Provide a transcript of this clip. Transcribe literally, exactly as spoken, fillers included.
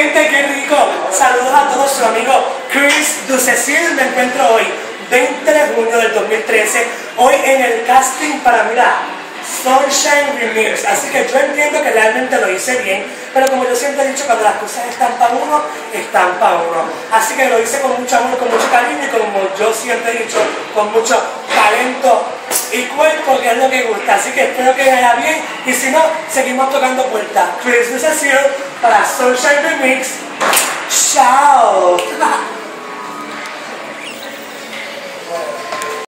gente, qué rico. Saludos a todos, su amigo Chris Ducecil. Me encuentro hoy, veinte de junio del dos mil trece, hoy en el casting para, mira, Sunshine Remix. Así que yo entiendo que realmente lo hice bien, pero como yo siempre he dicho, cuando las cosas están para uno, están para uno. Así que lo hice con mucho amor, con mucho cariño y como yo siempre he dicho, con mucho talento y cuerpo, que es lo que gusta. Así que espero que vaya bien y si no, seguimos tocando puertas. Chris Ducecil para Sunshine Remix. Chao.